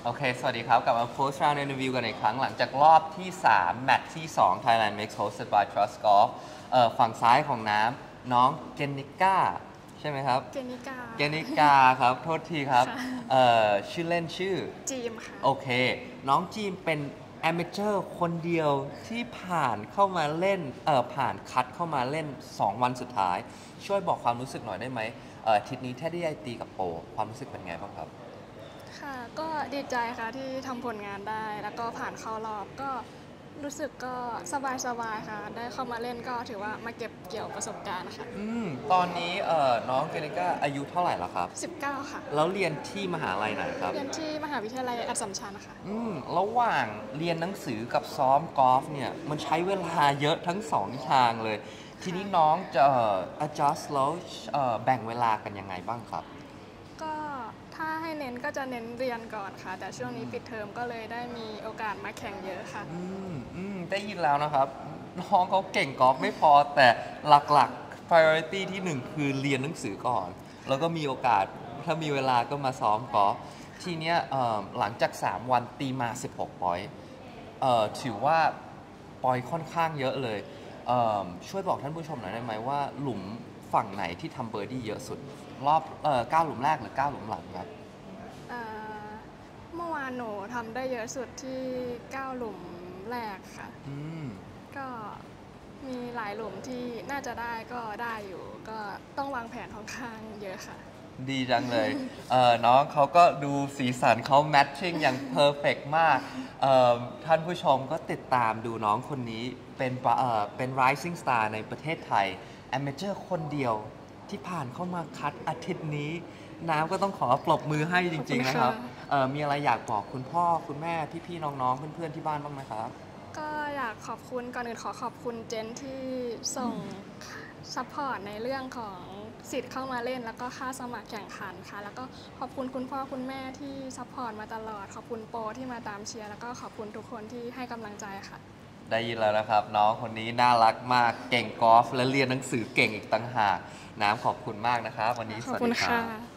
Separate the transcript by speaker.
Speaker 1: โอเค สวัสดีครับกลับมา Post Round Interview กันอีกครั้งหลังจากรอบที่ 3 แมตช์ที่ 2 Thailand Makes hosted by Trust Golf ฝั่งซ้ายของน้ำน้องเกนนิก้าใช่ไหมครับ
Speaker 2: เกนิกา
Speaker 1: เกนนิกาครับ โทษทีครับ
Speaker 2: ค่ะ
Speaker 1: ชื่อเล่นชื่อ
Speaker 2: จีมค่ะ
Speaker 1: โอเค น้องจีมเป็นแอมเมเจอร์คนเดียวที่ผ่านเข้ามาเล่นผ่านคัดเข้ามาเล่น 2 วันสุดท้าย ช่วยบอกความรู้สึกหน่อยได้ไหมอาทิตย์นี้แท้ได้ตีกับโปรความรู้สึกเป็นไงบ้างครับ
Speaker 2: ค่ะก็ดีใจค่ะที่ทำผลงานได้แล้วก็ผ่านเข้ารอบก็รู้สึกก็สบายๆค่ะได้เข้ามาเล่นก็ถือว่ามาเก็บเกี่ยวประสบการณ์ค่ะ
Speaker 1: ตอนนี้น้องเกเนก้าอายุเท่าไหร่แล้วครับ
Speaker 2: 19ค่ะ
Speaker 1: แล้วเรียนที่มหาลัยไหนครับ
Speaker 2: เรียนที่มหาวิทยาลัยอัสสัมชัญค่ะ
Speaker 1: ระหว่างเรียนหนังสือกับซ้อมกอล์ฟเนี่ยมันใช้เวลาเยอะทั้งสองทางเลยทีนี้น้องจะadjust แล้วแบ่งเวลากันยังไงบ้างครับ
Speaker 2: ก็ถ้าให้เน้นก็จะเน้นเรียนก่อนค่ะแต่ช่วงนี้ปิดเทอมก็เลยได้มีโอกาสมาแข่งเยอะค่ะ
Speaker 1: ได้ยินแล้วนะครับน้องเขาเก่งกอล์ฟไม่พอแต่หลักๆ priority ที่หนึ่งคือเรียนหนังสือก่อนแล้วก็มีโอกาสถ้ามีเวลาก็มาซ้อมกอล์ฟทีเนี้ยหลังจาก3วันตีมา16ปอยต์ถือว่าปอยค่อนข้างเยอะเลยช่วยบอกท่านผู้ชมหน่อยได้ไหมว่าหลุมฝั่งไหนที่ทำเบอร์ดี้เยอะสุดรอบ9หลุมแรกหรือ9หลุมหลังครับ
Speaker 2: เมื่อวานหนูทำได้เยอะสุดที่9หลุมแรกค่ะก็มีหลายหลุมที่น่าจะได้ก็ได้อยู่ก็ต้องวางแผนค่อนข้างเยอะค่ะ
Speaker 1: ดีจังเลยน้องเขาก็ดูสีสันเขาแมทชิ่งอย่างเพอร์เฟกมากท่านผู้ชมก็ติดตามดูน้องคนนี้เป็น Rising Star ในประเทศไทยแอมเมเจอร์คนเดียวที่ผ่านเข้ามาคัดอาทิตย์นี้น้ำก็ต้องขอปรบมือให้จริงๆนะครับมีอะไรอยากบอกคุณพ่อคุณแม่พี่ๆน้องๆเพื่อนๆที่บ้านบ้างไหมครับ
Speaker 2: ก็อยากขอบคุณก่อนอื่นขอขอบคุณเจนที่ส่งซัพพอร์ตในเรื่องของสิทธิ์เข้ามาเล่นแล้วก็ค่าสมัครแข่งขันค่ะแล้วก็ขอบคุณคุณพ่อคุณแม่ที่ซัพพอร์ตมาตลอดขอบคุณโปรที่มาตามเชียร์แล้วก็ขอบคุณทุกคนที่ให้กำลังใจค่ะ
Speaker 1: ได้ยินแล้วนะครับน้องคนนี้น่ารักมากเก่งกอล์ฟและเรียนหนังสือเก่งอีกต่างหากน้ำขอบคุณมากนะครับวันนี้สวัสดีครับ